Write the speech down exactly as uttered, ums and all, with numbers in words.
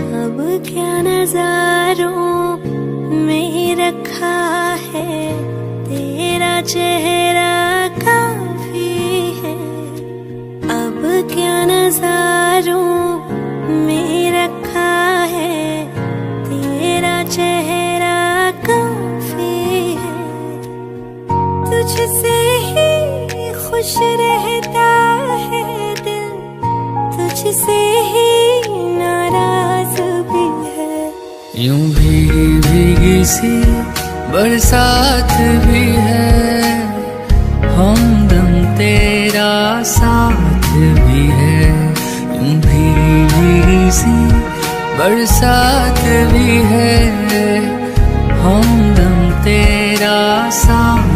अब क्या नजारों में रखा है, तेरा चेहरा काफी है। अब क्या नजारों में रखा है, तेरा चेहरा काफी है। तुझसे ही खुश रहता है दिल, तुझसे ही नाराज भी है। यूं भीगी भीगी सी बरसात भी है, हमदम तेरा साथ भी है। यूं भीगी भीगी सी बरसात भी है, हमदम तेरा साथ